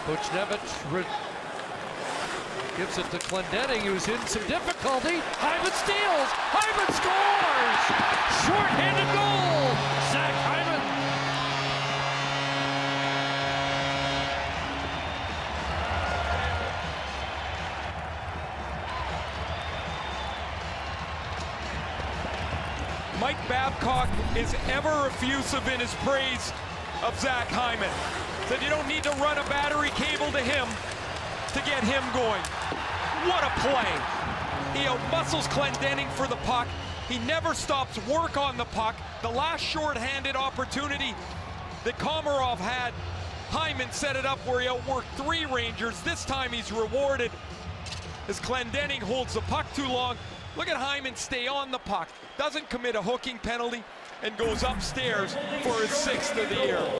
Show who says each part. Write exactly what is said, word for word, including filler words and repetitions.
Speaker 1: Buchnevich gives it to Clendenning, who's in some difficulty. Hyman steals. Hyman scores! Short-handed goal! Zack Hyman.
Speaker 2: Mike Babcock is ever effusive in his praise of Zack Hyman. Said you don't need to run a battery cable to him to get him going. What a play. He outmuscles Clendenning for the puck. He never stops work on the puck. The last short-handed opportunity that Komarov had, Hyman set it up where he outworked three Rangers. This time he's rewarded as Clendenning holds the puck too long. Look at Hyman stay on the puck, doesn't commit a hooking penalty, and goes upstairs for his sixth of the year.